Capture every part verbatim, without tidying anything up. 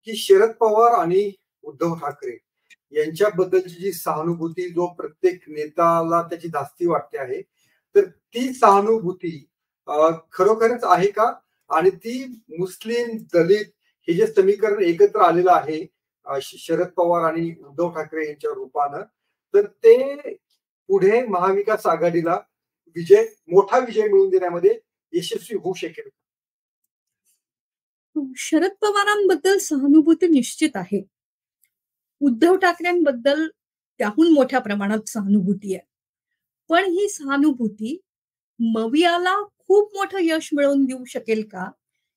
की शरद पवार आणि उद्धव ठाकरे यांच्याबद्दलची जी सहानुभूती जो प्रत्येक नेत्याला त्याची धास्ती वाटते आहे, तर ती सहानुभूती अ, खरोखरच आहे का? आणि ती मुस्लिम, दलित हे जे समीकरण एकत्र आलेलं आहे अ, शरद पवार आणि उद्धव ठाकरे यांच्या रूपानं, तर ते पुढे महाविकास आघाडीला विजय मोठा विजय मिळवून देण्यामध्ये यशस्वी होऊ शकेल? शरद पवारांबद्दल सहानुभूती निश्चित आहे. उद्धव ठाकरेंबद्दल त्याहून मोठ्या प्रमाणात सहानुभूती आहे. पण ही सहानुभूती मवियाला खूप मोठं यश मिळवून देऊ शकेल का?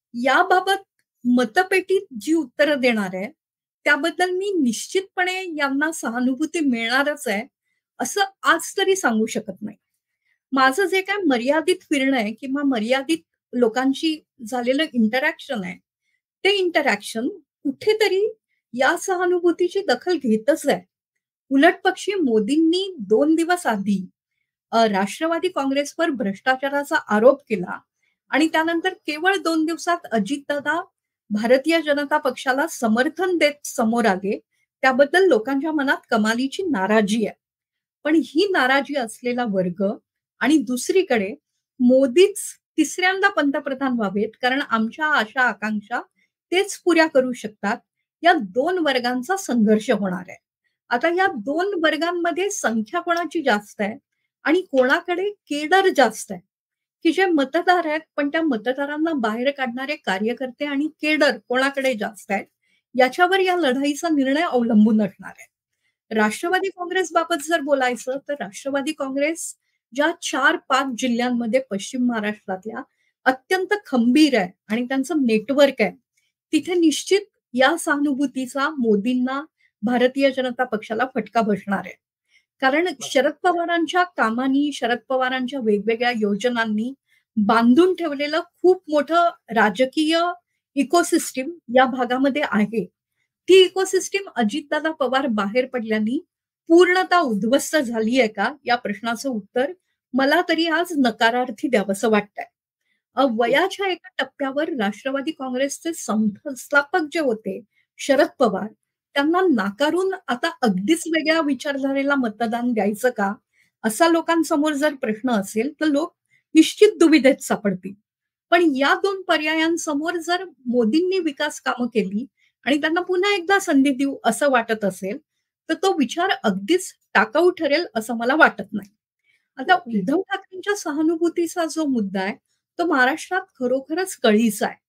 याबाबत मतपेटीत जी उत्तरं देणार आहे, त्याबद्दल मी निश्चितपणे यांना सहानुभूती मिळणारच आहे, असं आज तरी सांगू शकत नाही. माझं जे काही मर्यादित फिरणं आहे किंवा मर्यादित लोकांशी झालेलं इंटरॅक्शन आहे, ते इंटरॅक्शन कुठेतरी या सहानुभूतीची दखल घेतच आहे. उलटपक्षी मोदींनी दोन दिवस आधी अ, राष्ट्रवादी काँग्रेसवर भ्रष्टाचाराचा आरोप केला आणि त्यानंतर केवळ दोन दिवसात अजितदादा भारतीय जनता पक्षाला समर्थन देत समोर आले. त्याबद्दल लोकांच्या मनात कमालीची नाराजी आहे. पण ही नाराजी असलेला वर्ग आणि दुसरीकडे मोदीच तिसऱ्यांदा पंतप्रधान व्हावेत, कारण आमच्या आशा आकांक्षा तेच पुऱ्या करू शकतात. या दोन वर्गांचा संघर्ष होणार आहे. आता या दोन वर्गांमध्ये संख्या कोणाची जास्त आहे आणि कोणाकडे केडर जास्त आहे, की जे मतदार आहेत, पण त्या मतदारांना बाहेर काढणारे कार्यकर्ते आणि केडर कोणाकडे जास्त आहेत, याच्यावर या लढाईचा निर्णय अवलंबून असणार आहे. राष्ट्रवादी काँग्रेसबाबत जर बोलायचं, तर राष्ट्रवादी काँग्रेस ज्या चार पाच जिल्ह्यांमध्ये पश्चिम महाराष्ट्रातल्या अत्यंत खंबीर आहे आणि त्यांचं नेटवर्क आहे, तिथे निश्चित या सहानुभूतीचा मोदींना, भारतीय जनता पक्षाला फटका बसणार आहे. कारण शरद पवारांच्या कामानी, शरद पवारांच्या वेगवेगळ्या योजनांनी बांधून ठेवलेलं खूप मोठं राजकीय इकोसिस्टम या भागामध्ये आहे. ती इकोसिस्टम अजितदादा पवार बाहेर पडल्याने पूर्णतः उद्ध्वस्त झाली आहे का? या प्रश्नाचं उत्तर मला तरी आज नकारार्थी द्यावंसं वाटतंय. अ, वयाच्या एका टप्प्यावर राष्ट्रवादी काँग्रेसचे संस्थापक जे होते शरद पवार, त्यांना नाकारून आता अगदीच वेगळ्या विचारधारेला मतदान द्यायचं का? असा लोकांसमोर जर प्रश्न असेल, तर लोक निश्चित दुविधेत सापडतील. पण या दोन पर्यायांसमोर जर मोदींनी विकास कामं केली आणि त्यांना पुन्हा एकदा संधी देऊ असं वाटत असेल, तर तो विचार अगदीच टाकाऊ ठरेल असं मला वाटत नाही. आता उद्धव ठाकरेंच्या सहानुभूतीचा जो मुद्दा आहे, तो महाराष्ट्रात खरोखरच कळीचा आहे.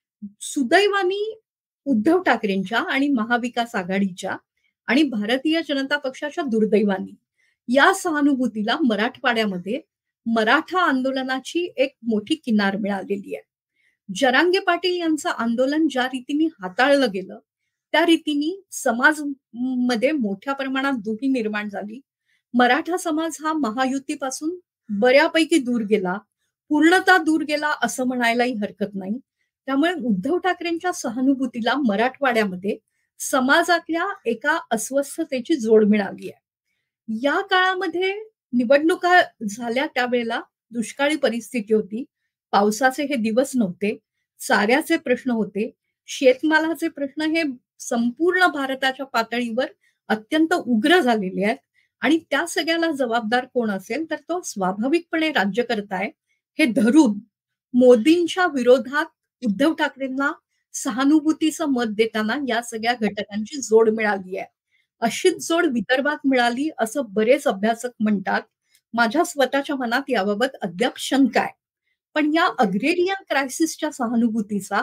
सुदैवाने उद्धव ठाकरेंच्या आणि महाविकास आघाडीच्या आणि भारतीय जनता पक्षाच्या दुर्दैवाने या सहानुभूतीला मराठवाड्यामध्ये मराठा आंदोलनाची एक मोठी किनार मिळालेली आहे. जरांगे पाटील यांचं आंदोलन ज्या रीतीने हाताळलं गेलं, त्या रीतीने समाज मध्ये मोठ्या प्रमाणात दुही निर्माण झाली. मराठा समाज हा महायुतीपासून बऱ्यापैकी दूर गेला, पूर्णतः दूर गेला असं म्हणायलाही हरकत नाही. त्यामुळे उद्धव ठाकरेंच्या सहानुभूतीला मराठवाड्यामध्ये समाजातल्या एका अस्वस्थतेची जोड मिळाली आहे. या काळामध्ये निवडणुका झाल्या त्यावेळेला दुष्काळी परिस्थिती होती. पावसाचे हे दिवस नव्हते. चाऱ्याचे प्रश्न होते. शेतमालाचे प्रश्न हे संपूर्ण भारताच्या पातळीवर अत्यंत उग्र झालेले आहेत आणि त्या सगळ्याला जबाबदार कोण असेल, तर तो स्वाभाविकपणे राज्यकर्ता आहे. हे धरून मोदींच्या विरोधात उद्धव ठाकरेंना सहानुभूतीचं मत देताना या सगळ्या घटकांची जोड मिळाली आहे. अशीच जोड विदर्भात मिळाली असं बरेच अभ्यासक म्हणतात. माझ्या स्वतःच्या मनात याबाबत अद्याप शंका आहे. पण या अग्रेरियन क्रायसिसच्या सहानुभूतीचा,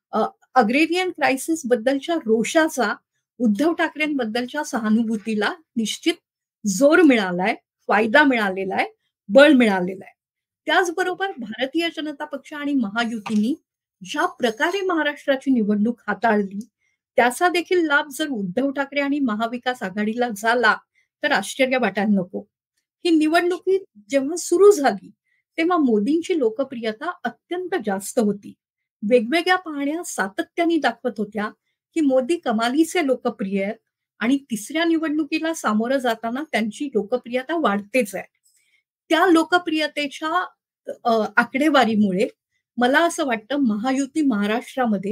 अग्रेरियन क्रायसिस बद्दलच्या रोषाचा उद्धव ठाकरेंबद्दलच्या सहानुभूतीला निश्चित जोर मिळालाय, फायदा मिळालेला आहे, बळ मिळालेलं आहे. त्याचबरोबर भारतीय जनता पक्ष आणि महायुतीनी ज्या प्रकारे महाराष्ट्राची निवडणूक हाताळली, त्याचा देखील लाभ जर उद्धव ठाकरे आणि महाविकास आघाडीला झाला, तर आश्चर्य वाटायला नको. ही निवडणुकी जेव्हा सुरू झाली, तेव्हा मोदींची लोकप्रियता अत्यंत जास्त होती. वेगवेगळ्या पाहण्या सातत्याने दाखवत होत्या, की मोदी कमालीचे लोकप्रिय आहेत आणि तिसऱ्या निवडणुकीला सामोरं जाताना त्यांची लोकप्रियता वाढतेच आहे. त्या लोकप्रियतेच्या अ, आकडेवारीमुळे मला असं वाटतं महायुती महाराष्ट्रामध्ये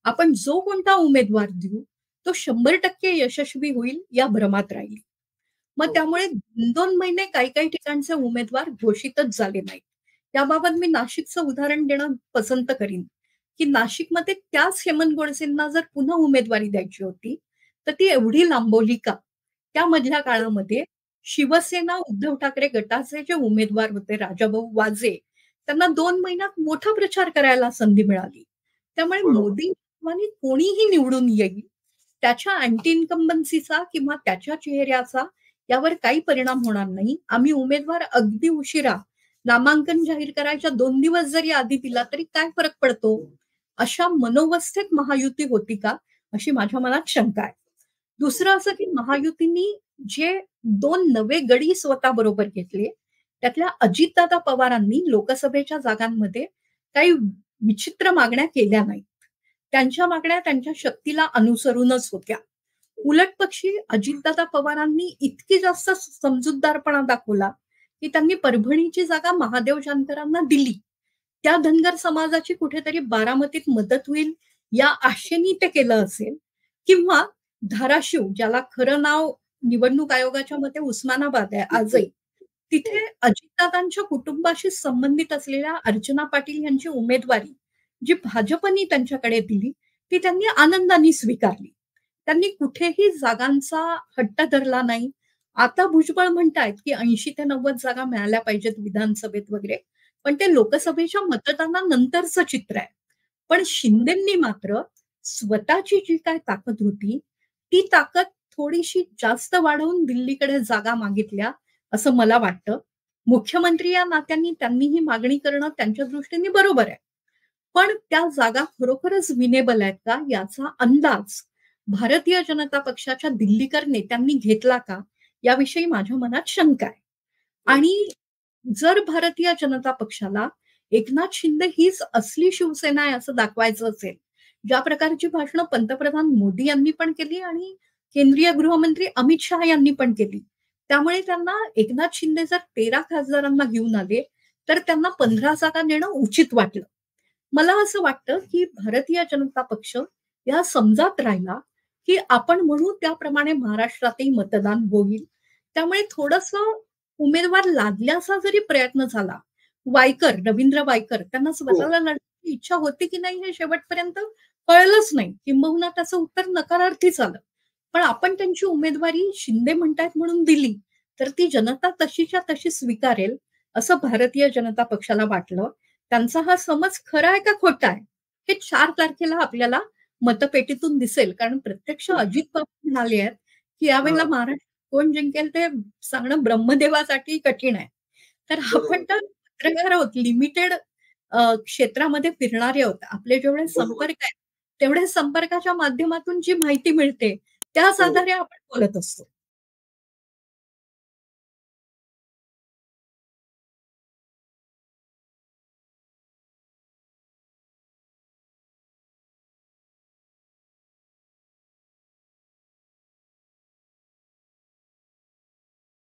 आपण जो कोणता उमेदवार देऊ, तो शंभर टक्के यशस्वी होईल या भ्रमात राहिली. मग हो. त्यामुळे दोन दोन महिने काही-काही ठिकाणचे उमेदवार घोषितच झाले नाहीत. त्याबाबत मी नाशिकचं उदाहरण देणं पसंत करीन, की नाशिकमध्ये त्याच हेमंत गोडसेंना जर पुन्हा उमेदवारी द्यायची होती, तर ती एवढी लांबवली का? त्यामधल्या काळामध्ये शिवसेना, उद्धव ठाकरे गटाचे जे उमेदवार होते राजाभाऊ वाजे, त्यांना दोन महिन्यात मोठा प्रचार करायला संधी मिळाली. त्यामुळे बरोबर. मोदी आणि कोणीही निवडून येईल, त्याच्या अँटी इन्कम्बन्सीचा किंवा त्याच्या चेहऱ्याचा यावर काही परिणाम होणार नाही. आम्ही उमेदवार अगदी उशिरा नामांकन जाहीर करायच्या दोन दिवस जरी आधी दिला तरी काय फरक पडतो? अशा मनोवस्थेत महायुती होती का? अशी माझ्या मनात शंका आहे. दुसरं असं की महायुतींनी जे दोन नवे गडी स्वतःबरोबर घेतले, त्यातल्या अजितदादा पवारांनी लोकसभेच्या जागांमध्ये काही विचित्र मागण्या केल्या नाहीत. त्यांच्या मागण्या त्यांच्या शक्तीला अनुसरूनच होत्या. उलटपक्षी अजितदादा पवारांनी इतकी जास्त समजूतदारपणा दाखवला, की त्यांनी परभणीची जागा महादेव जानकरांना दिली. त्या धनगर समाजाची कुठेतरी बारामतीत मदत होईल या आशेने ते केलं असेल किंवा धाराशिव ज्याला खरं नाव निवडणूक आयोगाच्या मते उस्मानाबाद आहे आजही. हो. तिथे अजितदादांच्या कुटुंबाशी संबंधित असलेल्या अर्चना पाटील यांची उमेदवारी जी भाजपनी त्यांच्याकडे दिली, ती त्यांनी आनंदाने स्वीकारली. त्यांनी कुठेही जागांचा हट्ट धरला नाही. आता भुजबळ म्हणतायत, की ऐंशी ते नव्वद जागा मिळाल्या पाहिजेत विधानसभेत वगैरे. पण ते लोकसभेच्या मतदानानंतरचं चित्र आहे. पण शिंदेंनी मात्र स्वतःची जी काही ताकद होती, ती ताकद थोडीशी जास्त वाढवून दिल्लीकडे जागा मागितल्या, असं मला वाटतं. मुख्यमंत्री या नात्याने त्यांनी ही मागणी करणं त्यांच्या दृष्टीने बरोबर आहे. पण त्या जागा खरोखरच विनेबल आहेत का? याचा अंदाज भारतीय जनता पक्षाच्या दिल्लीकर नेत्यांनी घेतला का? याविषयी माझ्या मनात शंका आहे. आणि जर भारतीय जनता पक्षाला एकनाथ शिंदे हीच असली शिवसेना आहे असं दाखवायचं असेल, ज्या प्रकारची भाषणं पंतप्रधान मोदी यांनी पण केली आणि केंद्रीय गृहमंत्री अमित शहा यांनी पण केली. त्यामुळे त्यांना एकनाथ शिंदे जर तेरा खासदारांना घेऊन आले, तर त्यांना पंधरा जागा देणं उचित वाटलं. मला असं वाटतं, की भारतीय जनता पक्ष या समजात राहिला, की आपण म्हणू त्याप्रमाणे महाराष्ट्रातही मतदान होईल. त्यामुळे थोडंसं उमेदवार लादल्याचा जरी प्रयत्न झाला, वायकर, रवींद्र वायकर त्यांना हो. स्वतःला लढण्याची इच्छा होती की नाही हे शेवटपर्यंत कळलंच नाही. किंबहुना त्याचं उत्तर नकारार्थीच आलं. पण आपण त्यांची उमेदवारी शिंदे म्हणतायत म्हणून दिली, तर ती जनता तशीच्या तशी स्वीकारेल, असं भारतीय जनता पक्षाला वाटलं. त्यांचा हा समज खरा आहे का खोटा आहे? हे चार तारखेला आपल्याला मतपेटीतून दिसेल. कारण प्रत्यक्ष अजित पवार म्हणाले आहेत, की यावेळेला हां. महाराष्ट्र कोण जिंकेल ते सांगणं ब्रह्मदेवासाठी कठीण आहे. तर आपण बरोबर. तर पत्रकार आहोत, लिमिटेड क्षेत्रामध्ये फिरणारे आहोत. आपले जेवढे बरोबर. संपर्क आहेत, तेवढ्या संपर्काच्या माध्यमातून जी माहिती मिळते, त्याच हो. आधारे आपण बोलत असतो.